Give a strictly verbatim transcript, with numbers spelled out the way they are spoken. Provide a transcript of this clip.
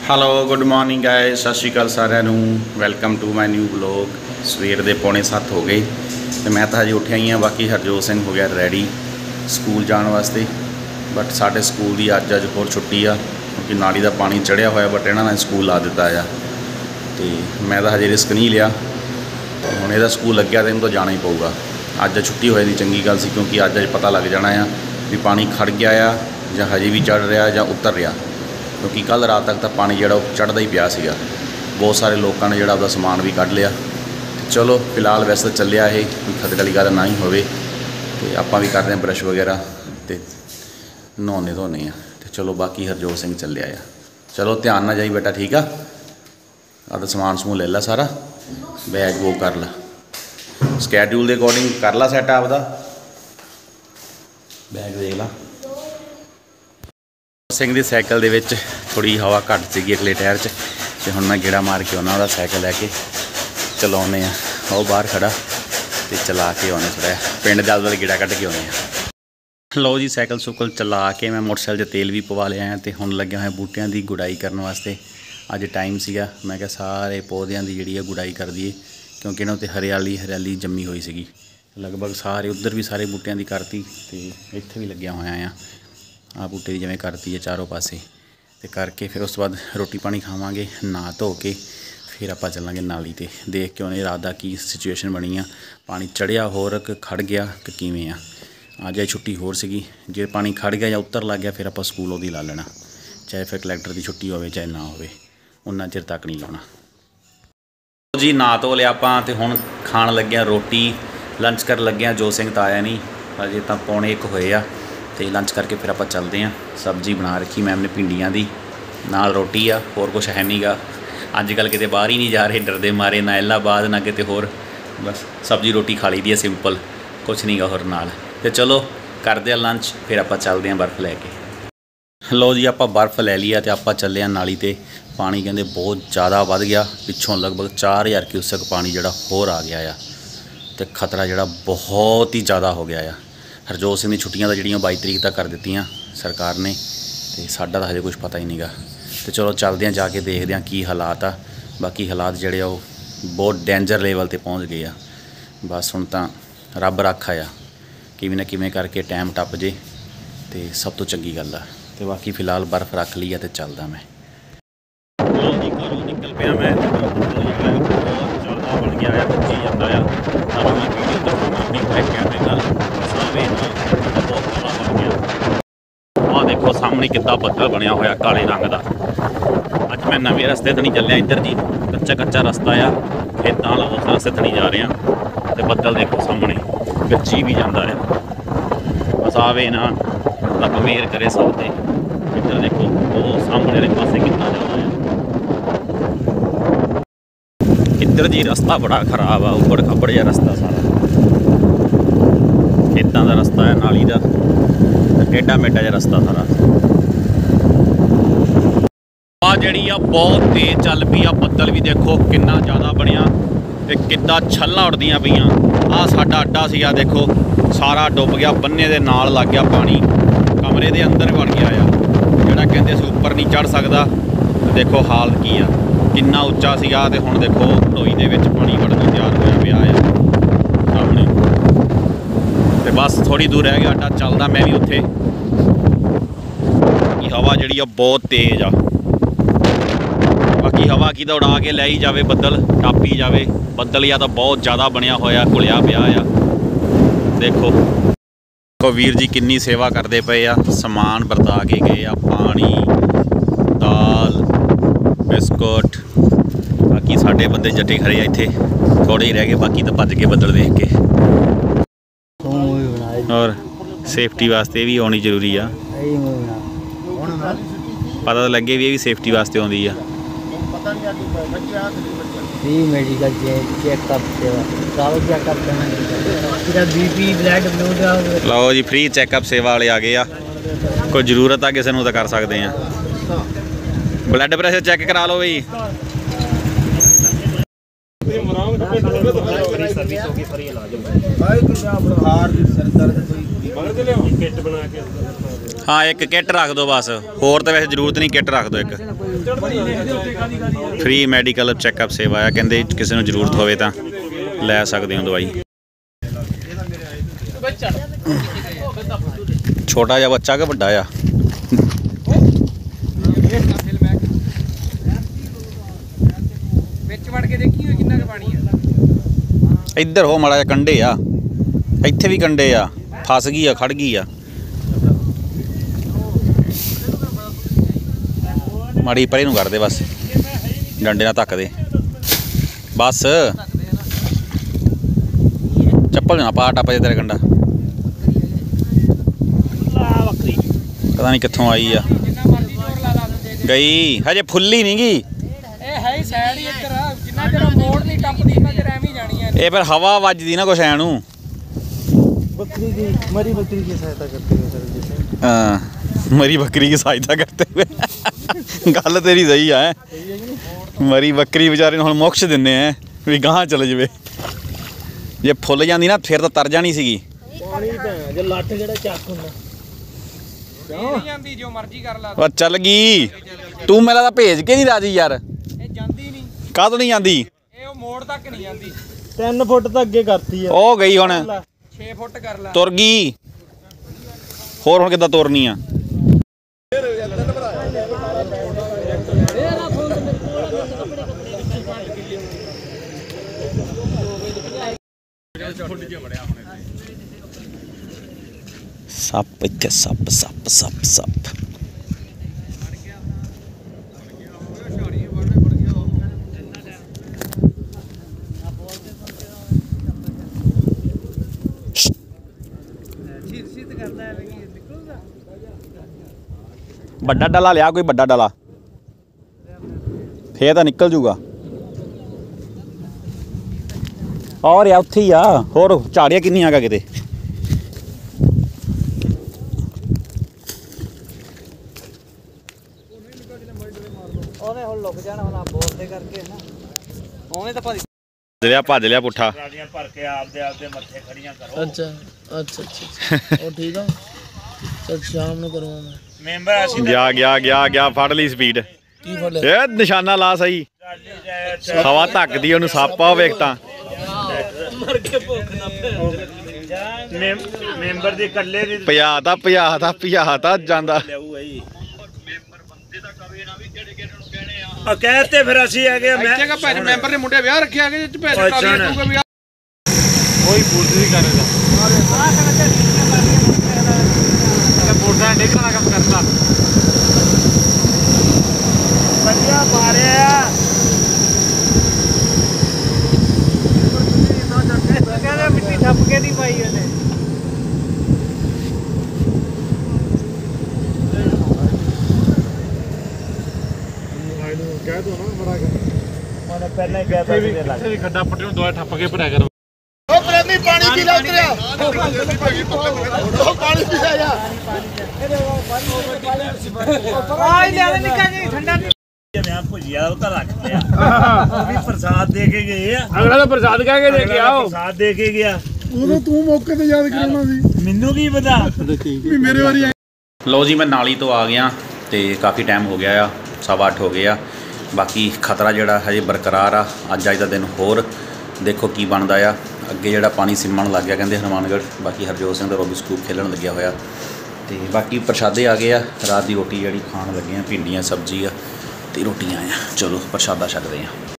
Hello good morning guys, सत श्री अकाल सारिਆਂ ਨੂੰ। Welcome to my new blog. सवेर ਦੇ पौने सत्त हो गए तो मैं तो हजे उठिया ही हाँ। बाकी हरजोत सिंह हो गया रेडी स्कूल जाने वास्ते। बट साढ़े स्कूल की अज अज होर छुट्टी आ क्योंकि नाली का पानी चढ़िया होया। बट इन्होंने स्कूल ला दिता है तो मैं तो हजे रिस्क नहीं लिया। हुण इहदा स्कूल लग्या तो इन्हूं तो जाना ही पऊगा। अज छुट्टी होए दी चंगी गल सी क्योंकि अज अज पता लग जाना है भी पानी खड़ गया आ जां हजे भी चढ़ रहा जां उतर रहा, क्योंकि कल रात तक तो पानी जो चढ़ता ही पिया सीगा। बहुत सारे लोगों ने जोड़ा अपना समान भी कढ़ लिया। चलो फिलहाल वैसे तो चलिया है, कोई खतरे वाली गल ना ही हो। तो आप भी करते हैं ब्रश वगैरह तो नहाने धोने हैं। तो चलो बाकी हरजोत सिंह चलिया आ। चलो ध्यान ना जाई बेटा, ठीक है। अब समान समूह ले ला सारा, बैग वो कर ला, स्कैड्यूल के अकॉर्डिंग कर ला सैट आपदा। बैग देख ला। सिंह की साइकिल दे विच थोड़ी हवा घट सी अगले टायर च, तो हुण मैं गेड़ा मार के आना साइकिल लैके चलाने वो बाहर खड़ा तो चला के आने थोड़ा पिंड जल वाले गेड़ा कट के आने। लो जी साइकिल सुकल चला के मैं मोटरसाइकिल तेल भी पवा लिया तो हुण लग्या होया बूटियां की गुडाई करने वास्ते। अज टाइम सीगा, मैं क्या सारे पौधों की जी गुडाई कर दीए क्योंकि इन्होंने तो हरियाली हरियाली जमी हुई सी। लगभग सारे उधर भी सारे बूटियां की करती तो इत्थे भी लग्या होया आ। आ बूटे की जिवें करती है चारों पासे तो करके फिर उस बाद रोटी पानी खावांगे, नहा धो के फिर आप चलांगे नाली ते देख के उन्हें रात का की सिचुएशन बनी आ। पानी चढ़िया होर खड़ गया कि किवें आ। अज ये छुट्टी होर सीगी, जे पानी खड़ गया या उतर लग गया फिर आप स्कूल उहदी ला लेना, चाहे फिर कलैक्टर की छुट्टी हो चाहे ना हो, उन्ना चिर तक नहीं लाना जी। ना धो लिया आपां ते हुण खाण लगे रोटी, लंच कर लगे। जोत सिंह तो आया नहीं अजे, तो पौने एक होए आ तो लंच करके फिर आप चलते हैं। सब्जी बना रखी मैम ने भिंडियां दी, नाल रोटी आ, होर कुछ है नहीं गा। अजकल किते बाहर ही नहीं जा रहे डरदे मारे, ना इलाहाबाद ना किते होर, बस सब्जी रोटी खा ली दी है सिंपल, कुछ नहीं गा होर नाल। तो चलो करते हैं लंच फिर आप चलते हैं बर्फ़ लैके। लो जी आप बर्फ़ ले लिया तो आप चले हैं नाली ते। पानी कहते बहुत ज़्यादा वध गया, पिछों लगभग चार हज़ार क्यूसक पानी जोड़ा होर आ गया आ तो खतरा जोड़ा बहुत ही ज़्यादा हो गया आ। हरजोत सिंह दी छुट्टियां तो जड़ियाँ बाई तरीक तक कर दित्तियां सरकार ने, तो साडा तो हजे कुछ पता ही नहीं गा। तो चलो चलते हैं जाके देखते हैं की हालात आ। बाकी हालात जोड़े वो बहुत डेंजर लेवल पर पहुँच गए आ। बस हुण तां रब राखा आ, किवें ना किवें करके टाइम टप जे तो सब तो चंगी गल आ। तो बाकी फिलहाल बर्फ़ रख ली है तो चलदा मैं। घरों निकल पिया मैं, बहुत ज़्यादा बन गया है, बच्ची जाता है। मैं वीडियो दिखाऊंगा अपनी बैक कैमरे नाल। आ देखो सामने कितना बदल बनया होया काले रंग का। अज मैं नवे रस्ते थनी चलिया, इधर जी कच्चा कच्चा रस्ता आ, खेतों वाला उस रस्ते थनी जा रहे हैं। तो बदल देखो सामने गच्ची भी जाता है। बस आवे ना रब मेहर करे सब ते। इधर देखो वो सामने वाले पासे कितना जाना है। इधर जी रास्ता बड़ा खराब आ, उबड़ खबड़ जा रास्ता सारा, खेतों का रास्ता है, नाली का टेढ़ा मेढ़ा जा रास्ता सारा। आ जी बहुत तेज चल पी आ, बदल भी देखो कितना ज़्यादा बनया तो कितना छल्ला उड़दियाँ पईयां। आ साडा अड्डा सीगा देखो सारा डुब गया, बन्ने दे नाल लग गया पानी, कमरे दे अंदर बन गया आ। जिहड़ा कहंदे सी उपर नहीं चढ़ सकदा, देखो हालत की आ, कितना उच्चा सीगा ते हुण देखो ढोई दे विच पानी वड़न नूं तैयार होया पिया आ सामने। तो बस थोड़ी दूर रह गया अड्डा चलदा मैं भी उत्थे। हवा जी बहुत तेज आ, बाकी हवा की तो उड़ा के लै ही जाए, बदल टापी जाए। बदल या तो बहुत ज़्यादा बनया होया, घुलिया पिया आ। देखो तो वीर जी किन्नी सेवा करते पे आ, समान बरता के गए आ, पानी दाल बिस्कुट। बाकी साढ़े बंदे जट्टे खड़े आ इत्थे, थोड़े ही रह गए, बाकी तो भज के बदल देख के। और सेफ्टी वास्ते भी आनी जरूरी आ, पता तो लगे भी ये भी सेफ्टी वास्ते आउंदी आ। Free medical checkup BP blood blood. लो जी फ्री चैकअप सेवा वाले आ गए आ। कोई जरूरत आ किसी को तो कर सकते हैं। ब्लड प्रेशर चेक करा लो बई। हाँ एक किट रख दो बस, होर तो वैसे जरूरत नहीं, किट रख दो एक। फ्री मैडिकल चैकअप सेवा है, कहते किसी को जरूरत होवे तां लै सकते हो दवाई। छोटा जा बच्चा कि बड़ा आ? इधर हो माड़ा जा, कंडे आ इत्थे भी कंडे आ, फस गई आ, खड़ गई आ। माड़ी परे नूं कर दे बस, डंडे नाल धक्क दे बस। चप्पल ना पा, टप जे तेरा कंडा। पता नहीं कित्थों आई आ, गई हजे फुल्ली नहीं गई। ये फिर हवा वजदी ना कुछ ऐनू। बकरी की मरी बकरी की सहायता करते हुए सर जैसे। हाँ, मरी बकरी की सहायता करते हुए गल तेरी सही है। मरी बकरी बेचारे हुण मोक्ष दिंदे हैं भी गांह चले जावे। जे फुੱਲ ਜਾਂਦੀ ना फिर तो तर जानी सीगी। पानी भैं जो लठ जेड़ा ਚੱਕ ਹੁੰਦਾ नहीं आंदी जो मर्जी कर ला। और चल गई तू, मेरा तो भेज के नहीं राजी यार। ਇਹ ਜਾਂਦੀ ਨਹੀਂ, काहतों नहीं आंदी? ਇਹ ਉਹ ਮੋੜ ਤੱਕ ਨਹੀਂ ਜਾਂਦੀ। तीन फुट तक अगे करती है। ओ गई हुण छे फुट कर ला। तुर गई, होर हुण किद्दां तुरनी आ? सप इत्थे सप सप सप सप। बड़ा डाला लिया कोई, बड़ा डाला फिर तो निकल जूगा। और या उत्थे ही आ, होर झाड़ियां किन्नियां गा किते। ਉਹਨੇ ਹੁਣ ਲੁਕ ਜਾਣਾ ਹੁਣ ਬੋਲਦੇ ਕਰਕੇ ਨਾ ਉਹਨੇ ਤਾਂ ਭੱਜ ਲਿਆ ਭੱਜ ਲਿਆ ਪੁੱਠਾ। ਭਰ ਕੇ ਆਪਦੇ ਆਪਦੇ ਮੱਥੇ ਖੜੀਆਂ ਕਰੋ। ਅੱਛਾ ਅੱਛਾ ਅੱਛਾ ਉਹ ਠੀਕ ਆ। ਚਲ ਸ਼ਾਮ ਨੂੰ ਕਰੂੰਗਾ ਮੈਂ। ਮੈਂਬਰ ਅਸੀਂ ਗਿਆ ਗਿਆ ਗਿਆ ਗਿਆ ਫੜ ਲਈ ਸਪੀਡ। ਕੀ ਫੜ ਲਿਆ? ਇਹ ਨਿਸ਼ਾਨਾ ਲਾ ਸਹੀ, ਹਵਾ ਧੱਕਦੀ ਉਹਨੂੰ, ਸੱਪ ਆ ਵੇਖ ਤਾਂ। ਮਰ ਕੇ ਭੁੱਖ ਨਾ ਮੈਂਬਰ ਦੀ ਇਕੱਲੇ ਦੀ ਭਜਾਤਾ ਭਜਾਤਾ ਭਜਾਤਾ ਜਾਂਦਾ। ਆ ਕਹਤੇ ਫਿਰ ਅਸੀਂ ਆ ਗਏ। ਮੈਂ ਜਗ੍ਹਾ ਭੈਣ ਮੈਂਬਰ ਨੇ ਮੁੰਡੇ ਵਿਆਹ ਰੱਖਿਆ ਕਿ ਚ ਭੈਣ ਟਰਾਲੀ ਟੂਗਾ ਵਿਆਹ। ਕੋਈ ਬੁੱਧ ਨਹੀਂ ਕਰੇਗਾ। ਬੋਰਡਾਂ ਡੇਕਣ ਦਾ ਕੰਮ ਕਰਦਾ। ਵਧੀਆ ਮਾਰਿਆ। ਕਹਿੰਦਾ ਮਿੱਟੀ ਠੱਪ ਕੇ ਨਹੀਂ ਪਾਈ ਉਹਨੇ। ਕਹਿ ਦੋ ਨਾ ਬੜਾ ਕਰ। ਉਹਨੇ ਪਹਿਲਾਂ ਹੀ ਕਹਿਤਾ ਸੀ ਲੱਗ। ਵੀ ਖੱਡਾ ਪੱਟੇ ਨੂੰ ਦਵਾ ਠੱਪ ਕੇ ਭਰਿਆ ਕਰੋ। ਉਹ ਪ੍ਰੇਮੀ ਪਾਣੀ ਪੀ ਲੈ ਉਤਰਿਆ। ਉਹ ਪਾਣੀ ਪੀ ਲੈ ਜਾ। ਆਈ ਲੈ ਨਿਕਾ ਜੀ ਠੰਡਾ ਮੈਂ ਭੁਜਿਆ ਉਹ ਤਾਂ ਰੱਖ ਲਿਆ। ਉਹ ਵੀ ਪ੍ਰਸਾਦ ਦੇ ਕੇ ਗਏ ਆ। ਅਗਲਾ ਤਾਂ ਪ੍ਰਸਾਦ ਕਹਿ ਕੇ ਦੇ ਕੇ ਆਓ। ਪ੍ਰਸਾਦ ਦੇ ਕੇ ਗਿਆ। ਉਦੋਂ ਤੂੰ ਮੌਕੇ ਤੇ ਯਾਦ ਕਰਾਉਣਾ ਸੀ। ਮੈਨੂੰ ਕੀ ਪਤਾ ਵੀ ਮੇਰੇ ਵਾਰੀ। ਲਓ ਜੀ, ਮੈਂ ਨਾਲੀ ਤੋਂ ਆ ਗਿਆ ਤੇ ਕਾਫੀ ਟਾਈਮ ਹੋ ਗਿਆ ਆ, ਸਵਾ ਅੱਠ ਹੋ ਗਏ ਆ। ਬਾਕੀ ਖਤਰਾ ਜਿਹੜਾ ਹਜੇ ਬਰਕਰਾਰ ਆ। ਅੱਜ ਅੱਜ ਦਾ ਦਿਨ ਹੋਰ ਦੇਖੋ ਕੀ ਬਣਦਾ ਆ। ਅੱਗੇ ਜਿਹੜਾ ਪਾਣੀ ਸਿੰਮਣ ਲੱਗ ਗਿਆ ਕਹਿੰਦੇ ਹਨੂੰਮਾਨਗੜ੍ਹ। ਬਾਕੀ ਹਰਜੋਤ ਸਿੰਘ ਦਾ ਰੋਬੀ ਸਕੂਪ ਖੇਲਣ ਲੱਗਿਆ ਹੋਇਆ। ਤੇ ਬਾਕੀ ਪ੍ਰਸ਼ਾਦੇ ਆ ਗਏ ਆ। ਰਾਤ ਦੀ ਰੋਟੀ ਜਿਹੜੀ ਖਾਣ ਲੱਗੇ ਆ, ਭਿੰਡੀਆਂ ਸਬਜ਼ੀ ਆ ਤੇ ਰੋਟੀਆਂ ਆ। ਚਲੋ ਪ੍ਰਸ਼ਾਦਾ ਛਕਦੇ ਆ।